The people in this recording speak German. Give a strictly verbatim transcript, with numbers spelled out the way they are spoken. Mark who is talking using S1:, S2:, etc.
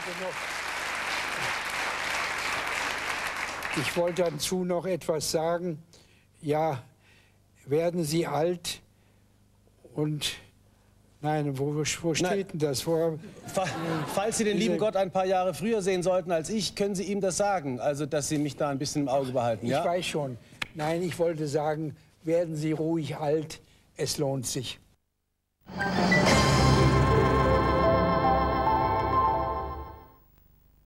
S1: Ich wollte dazu noch etwas sagen. Ja, werden Sie alt und... Nein, wo, wo steht Nein. denn das? Wo,
S2: Falls Sie den lieben Gott ein paar Jahre früher sehen sollten als ich, können Sie ihm das sagen, also dass Sie mich da ein bisschen im Auge behalten. Ja?
S1: Ich weiß schon. Nein, ich wollte sagen, werden Sie ruhig alt, es lohnt sich.